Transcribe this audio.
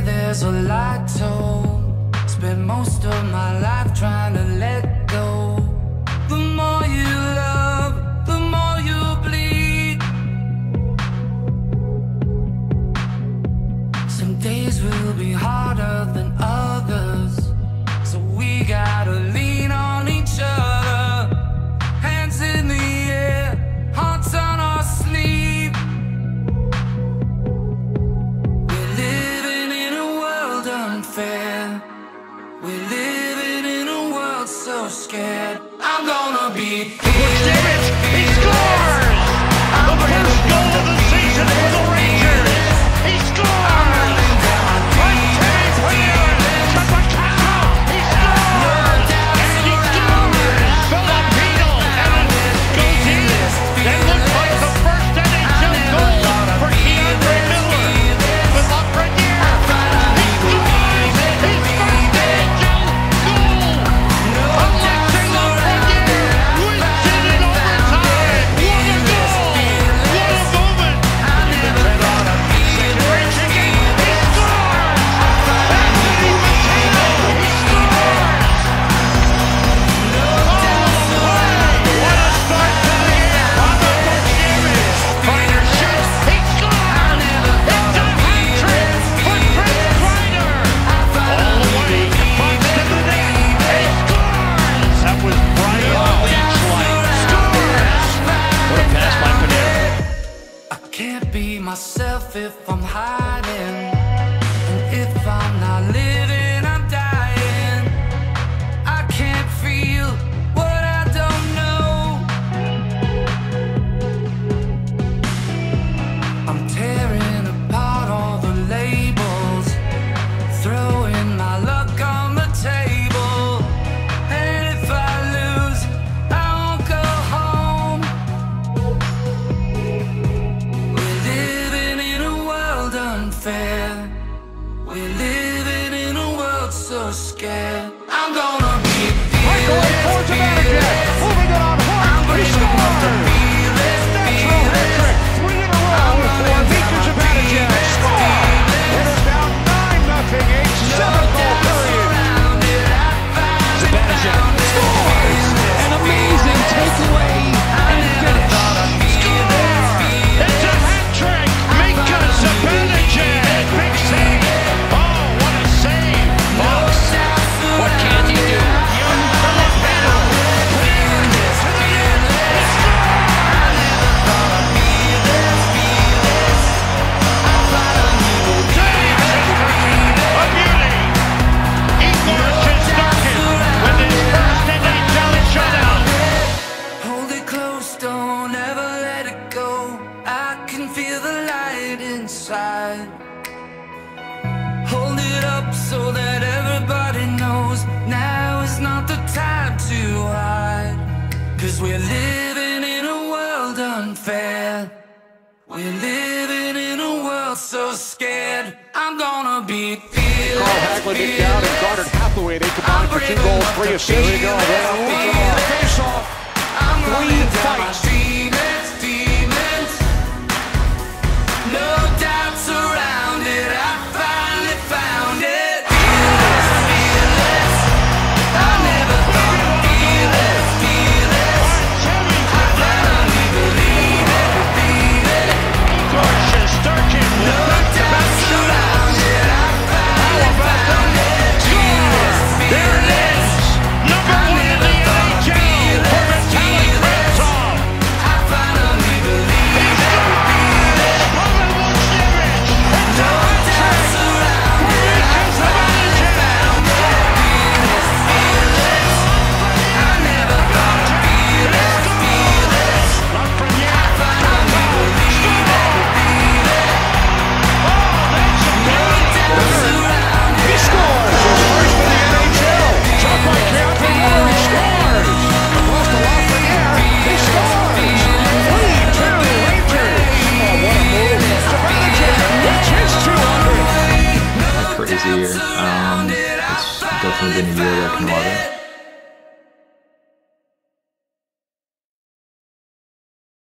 there's a lot told. Spent most of my life trying to let go. The more you love, the more you bleed. Some days will be harder than others, so we gotta lean on each other. Hands in the air, hearts on our sleeve. We're living in a world unfair. We're living in a world so scared. I'm gonna be here. He scores! The first goal of the season for the Rangers. He scores! Right Terry Payne to Picasso. He scores! And he scores! Filipino and it goes in. That looks like the first NHL goal for Keandre Miller. With up right here. He scores! His first NHL goal! Alexei Lafreniere wins it in overtime. What a goal! What a moment! Situation game. He scores! Anthony Mateo. He scores! Oh, what a start to the year. Papa Bushiri. Kreider shoots. He scores! It's a hat trick for Chris Kreider. All the way. Punch to the net. He scores! That was Brian Leach-like. Scores! What a pass by Panarin. I can't be myself if I'm hiding, and if I'm not living, I'm dying. I can't feel what I don't know. I'm tearing apart all the labels, throwing my luck on the table. And if I lose, I won't go home. We're living in a world unfair. We're living in a world so scared. I'm gonna be Breakaway for Zibanejad. Moving it on hard. He scores! Natural hat trick. 3 in a row for Mika Zibanejad. Score! It is down 9-0. A 7-goal period. Zibanejad scores! An amazing takeaway and finish. Score! It's a hat trick. Mika Zibanejad. Big save. Oh, what a save, folks. What can't he do? Young Filipino. Cleared to the net. He scores! Save a beauty. Igor Shesterkin with his first NHL shutout. Hold it close, don't ever let it go. I can feel the light inside. Hold it up so that everybody knows now is not the time to hide. 'Cause we're living in a world unfair. We're living in a world so scared. I'm gonna be fearless. Carl Hagelin it down and guarded Hathaway. They combined for 2 goals, 3 assists. Here we go. Face off. 3 fights. Demons. No doubts around it. I finally found it. Fearless. I never thought I'd fearless. I finally believe it. Igor Shesterkin with No back-to-back doubts shutouts. around it. I finally found it. Score! There it is! Number 1 in the NHL for Vitaly Kravtsov. I finally believe He scores! Pavel Bushiri. It's a hat trick for Mika Zibanejad. I never thought I'd fearless. Lafreniere. Combo. Score! Oh, that's a beauty. He scores his first in the NHL. Shot by Keandre Miller. He scores. Across to Lafreniere. He scores. 3-2 Rangers. Oh, what a move. Zibanejad gets his 200. A crazy year. It's definitely been a year like no other.